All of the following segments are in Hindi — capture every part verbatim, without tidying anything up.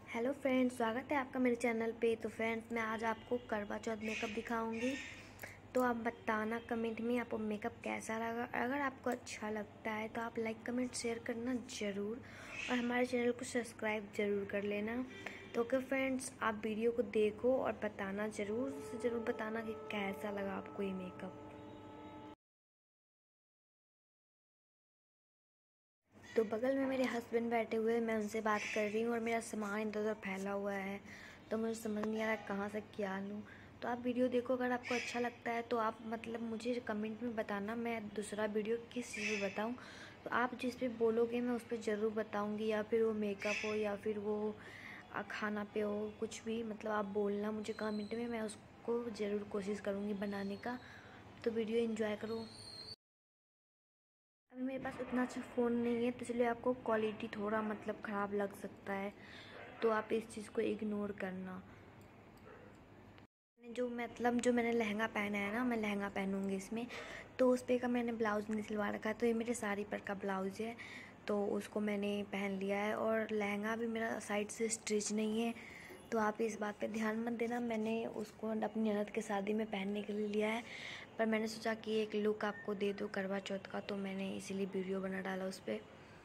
हेलो फ्रेंड्स, स्वागत है आपका मेरे चैनल पे। तो फ्रेंड्स, मैं आज आपको करवा चौथ मेकअप दिखाऊंगी। तो आप बताना कमेंट में आपको मेकअप कैसा लगा। अगर आपको अच्छा लगता है तो आप लाइक कमेंट शेयर करना ज़रूर, और हमारे चैनल को सब्सक्राइब ज़रूर कर लेना। तो ओके फ्रेंड्स, आप वीडियो को देखो और बताना ज़रूर से ज़रूर बताना कि कैसा लगा आपको ये मेकअप। तो बगल में मेरे हस्बैंड बैठे हुए हैं, मैं उनसे बात कर रही हूँ और मेरा सामान इधर उधर फैला हुआ है, तो मुझे समझ नहीं आ रहा कहाँ से क्या लूँ। तो आप वीडियो देखो, अगर आपको अच्छा लगता है तो आप मतलब मुझे कमेंट में बताना, मैं दूसरा वीडियो किस चीज़ पे बताऊँ। तो आप जिस पे बोलोगे मैं उस पर ज़रूर बताऊँगी, या फिर वो मेकअप हो या फिर वो खाना पे हो, कुछ भी मतलब आप बोलना मुझे कमेंट में, मैं उसको ज़रूर कोशिश करूँगी बनाने का। तो वीडियो एंजॉय करो। अभी मेरे पास उतना अच्छा फ़ोन नहीं है, तो इसलिए आपको क्वालिटी थोड़ा मतलब ख़राब लग सकता है, तो आप इस चीज़ को इग्नोर करना। जो मतलब जो मैंने लहंगा पहना है ना, मैं लहंगा पहनूंगी इसमें, तो उस पर का मैंने ब्लाउज़ नहीं सिलवा रखा है। तो ये मेरे साड़ी पर का ब्लाउज़ है, तो उसको मैंने पहन लिया है। और लहंगा भी मेरा साइड से स्टिच नहीं है, तो आप इस बात पे ध्यान मत देना। मैंने उसको अपनी ननद के शादी में पहनने के लिए लिया है, पर मैंने सोचा कि एक लुक आपको दे दूँ करवा चौथ का, तो मैंने इसीलिए वीडियो बना डाला उस पर।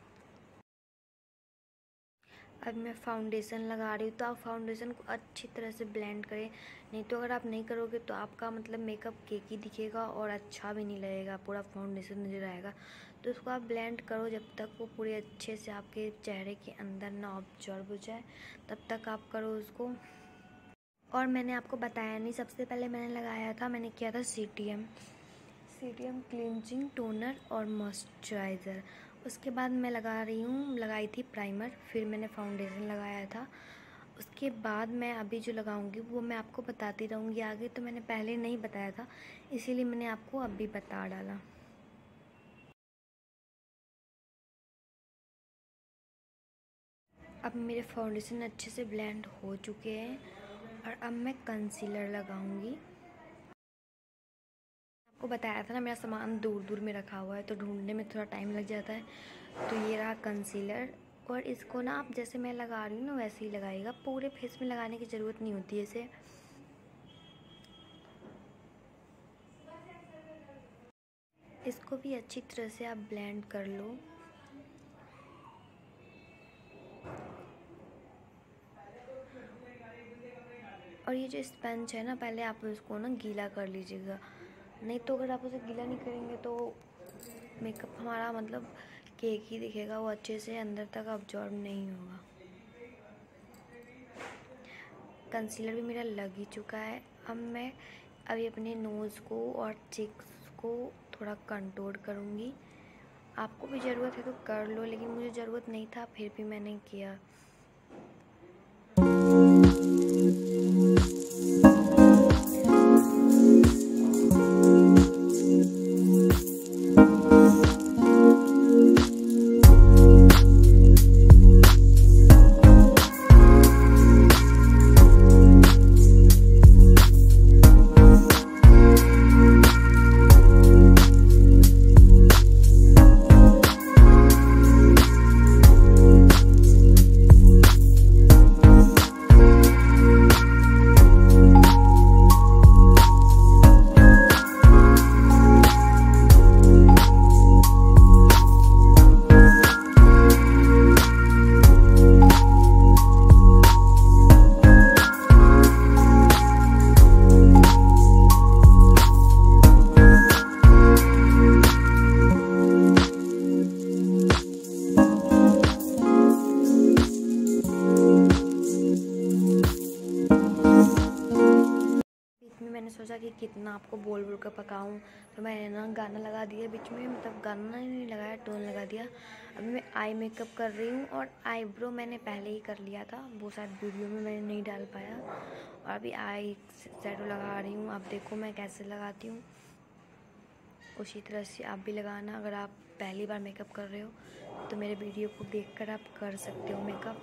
अब मैं फाउंडेशन लगा रही हूँ, तो आप फाउंडेशन को अच्छी तरह से ब्लेंड करें, नहीं तो अगर आप नहीं करोगे तो आपका मतलब मेकअप केकी दिखेगा और अच्छा भी नहीं लगेगा, पूरा फाउंडेशन नज़र आएगा। तो उसको आप ब्लेंड करो जब तक वो पूरे अच्छे से आपके चेहरे के अंदर ना ऑब्जर्व हो जाए, तब तक आप करो उसको। और मैंने आपको बताया नहीं, सबसे पहले मैंने लगाया था, मैंने किया था C T M C T M cleansing toner और मॉइस्चराइज़र। उसके बाद मैं लगा रही हूँ लगाई थी प्राइमर, फिर मैंने फाउंडेशन लगाया था। उसके बाद मैं अभी जो लगाऊंगी वो मैं आपको बताती रहूँगी आगे, तो मैंने पहले नहीं बताया था, इसीलिए मैंने आपको अभी बता डाला। अब मेरे फाउंडेशन अच्छे से ब्लेंड हो चुके हैं, और अब मैं कंसीलर लगाऊंगी। आपको बताया था ना, मेरा सामान दूर दूर में रखा हुआ है, तो ढूंढने में थोड़ा टाइम लग जाता है। तो ये रहा कंसीलर, और इसको ना आप जैसे मैं लगा रही हूँ ना वैसे ही लगाइएगा, पूरे फेस में लगाने की ज़रूरत नहीं होती है इसे। इसको भी अच्छी तरह से आप ब्लेंड कर लो। और ये जो स्पंज है ना, पहले आप उसको ना गीला कर लीजिएगा, नहीं तो अगर आप उसे गीला नहीं करेंगे तो मेकअप हमारा मतलब केक ही दिखेगा, वो अच्छे से अंदर तक अब्जॉर्ब नहीं होगा। कंसीलर भी मेरा लग ही चुका है। अब मैं अभी अपने नोज़ को और चिक्स को थोड़ा कंटूर करूँगी। आपको भी ज़रूरत है तो कर लो, लेकिन मुझे ज़रूरत नहीं था, फिर भी मैंने किया। मैंने सोचा कि कितना आपको बोल बोल कर पकाऊं, तो मैंने ना गाना लगा दिया बीच में, मतलब गाना नहीं लगाया, टोन लगा दिया। अभी मैं आई मेकअप कर रही हूँ, और आईब्रो मैंने पहले ही कर लिया था, वो शायद वीडियो में मैंने नहीं डाल पाया। और अभी आई शैडो लगा रही हूँ, आप देखो मैं कैसे लगाती हूँ, उसी तरह से आप भी लगाना। अगर आप पहली बार मेकअप कर रहे हो तो मेरे वीडियो को देखकर आप कर सकते हो मेकअप।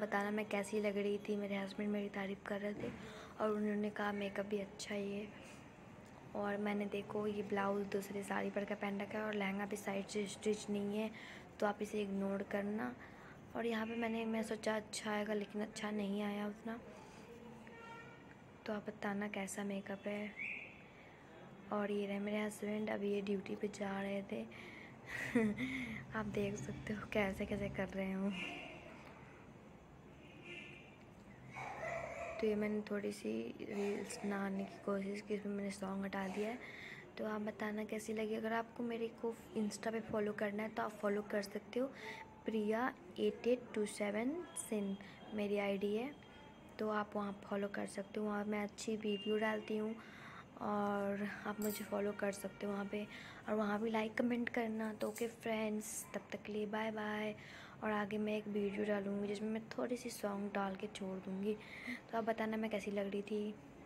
बताना मैं कैसी लग रही थी। मेरे हस्बैंड मेरी तारीफ़ कर रहे थे और उन्होंने कहा मेकअप भी अच्छा ही है। और मैंने देखो ये ब्लाउज़ दूसरी साड़ी पर का पहन रखा है और लहंगा भी साइड से स्टिच नहीं है, तो आप इसे इग्नोर करना। और यहाँ पे मैंने मैं सोचा अच्छा आएगा, लेकिन अच्छा नहीं आया उतना। तो आप बताना कैसा मेकअप है। और ये रहे मेरे हस्बैंड, अभी ये ड्यूटी पे जा रहे थे। आप देख सकते हो कैसे कैसे कर रहे हो। तो ये मैंने थोड़ी सी रील्स बनाने की कोशिश की, इसमें मैंने सॉन्ग हटा दिया है। तो आप बताना कैसी लगी। अगर आपको मेरे को इंस्टा पे फॉलो करना है तो आप फॉलो कर सकते हो, Priya eight eight two seven सिन मेरी आईडी है, तो आप वहाँ फॉलो कर सकते हो। वहाँ मैं अच्छी वीडियो डालती हूँ और आप मुझे फॉलो कर सकते हो वहाँ पे, और वहाँ भी लाइक कमेंट करना। तो ओके फ्रेंड्स, तब तक के लिए बाय बाय। और आगे मैं एक वीडियो डालूँगी जिसमें मैं थोड़ी सी सॉन्ग डाल के छोड़ दूँगी, तो आप बताना मैं कैसी लग रही थी।